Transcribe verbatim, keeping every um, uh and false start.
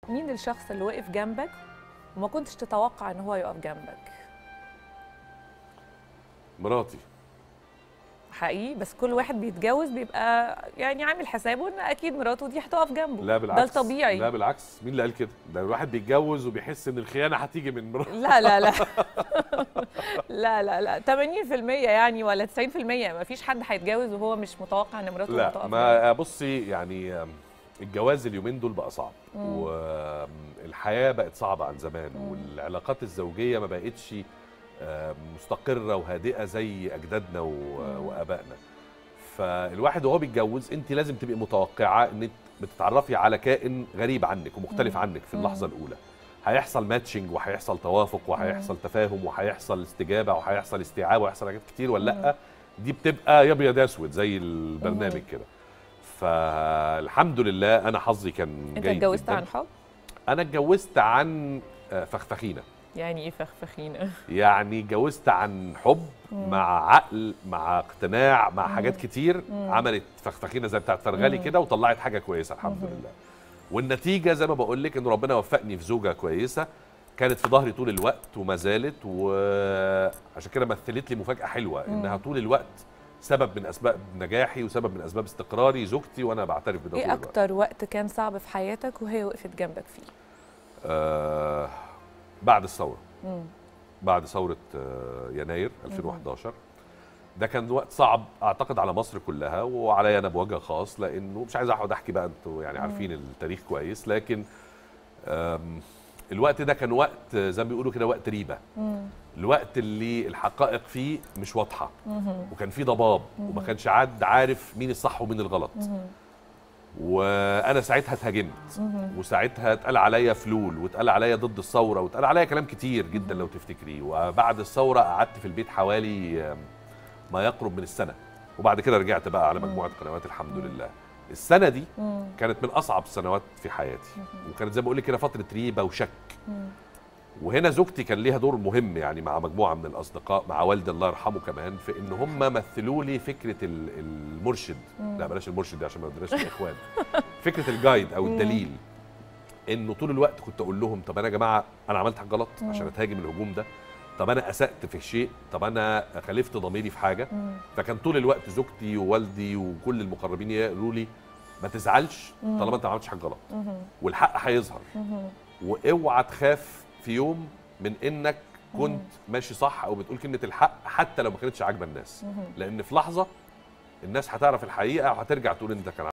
مين الشخص اللي وقف جنبك وما كنتش تتوقع ان هو يقف جنبك؟ مراتي. حقيقي، بس كل واحد بيتجوز بيبقى يعني عامل حسابه ان اكيد مراته دي هتقف جنبه. لا بالعكس، ده الطبيعي. لا بالعكس، مين اللي قال كده؟ ده الواحد بيتجوز وبيحس ان الخيانه هتيجي من مراته. لا لا لا لا لا لا ثمانين في المية يعني ولا تسعين في المية، ما فيش حد هيتجوز وهو مش متوقع ان مراته لا هتقف جنبه. ما بصي يعني الجواز اليومين دول بقى صعب، والحياه بقت صعبه عن زمان، مم. والعلاقات الزوجيه ما بقتش مستقره وهادئه زي اجدادنا وابائنا. فالواحد وهو بيتجوز انت لازم تبقي متوقعه ان بتتعرفي على كائن غريب عنك ومختلف مم. عنك في اللحظه الاولى. هيحصل ماتشنج وهيحصل توافق وهيحصل تفاهم وهيحصل استجابه وهيحصل استيعاب وهيحصل حاجات كتير ولا لا. دي بتبقى يا ابيض يا اسود زي البرنامج كده. فالحمد لله انا حظي كان انت جيد. اتجوزت عن حب؟ انا اتجوزت عن فخفخينه. يعني ايه فخفخينه؟ يعني اتجوزت عن حب مم. مع عقل مع اقتناع مع مم. حاجات كتير مم. عملت فخفخينه زي بتاعت فرغلي كده وطلعت حاجه كويسه الحمد مم. لله. والنتيجه زي ما بقول لك ان ربنا وفقني في زوجه كويسه كانت في ظهري طول الوقت وما زالت، وعشان كده مثلت لي مفاجاه حلوه مم. انها طول الوقت سبب من اسباب نجاحي وسبب من اسباب استقراري زوجتي، وانا بعترف بده. ايه اكتر وقت كان صعب في حياتك وهي وقفت جنبك فيه؟ آه بعد الثوره. مم. بعد ثورة يناير ألفين وأحد عشر. ده كان وقت صعب أعتقد على مصر كلها وعليا أنا بوجه خاص، لأنه مش عايز أقعد أحكي بقى، أنتوا يعني عارفين التاريخ كويس، لكن الوقت ده كان وقت زي ما بيقولوا كده وقت ريبة. الوقت اللي الحقائق فيه مش واضحة وكان فيه ضباب وما كانش حد عارف مين الصح ومين الغلط. وانا ساعتها اتهاجمت وساعتها اتقال عليا فلول واتقال عليا ضد الثوره واتقال عليا كلام كتير جدا لو تفتكري. وبعد الثوره قعدت في البيت حوالي ما يقرب من السنه، وبعد كده رجعت بقى على مجموعه قنوات الحمد لله. السنه دي كانت من اصعب السنوات في حياتي، وكانت زي ما بقول لك كده فتره ريبه وشك. وهنا زوجتي كان ليها دور مهم يعني مع مجموعه من الاصدقاء، مع والدي الله يرحمه كمان، في ان هم مثلوا لي فكره المرشد. لا بلاش المرشد دي عشان ما ندرسش الاخوان. فكره الجايد او الدليل، انه طول الوقت كنت اقول لهم طب انا يا جماعه انا عملت حاجه غلط عشان اتهاجم الهجوم ده، طب انا اسأت في شيء، طب انا خالفت ضميري في حاجه. فكان طول الوقت زوجتي ووالدي وكل المقربين يقولوا لي ما تزعلش طالما انت ما عملتش حاجه غلط، والحق هيظهر، واوعى تخاف في يوم من انك كنت ماشي صح او بتقول كلمه الحق حتى لو ما كانتش عاجبه الناس، لان في لحظه الناس هتعرف الحقيقه وهترجع تقول انت كان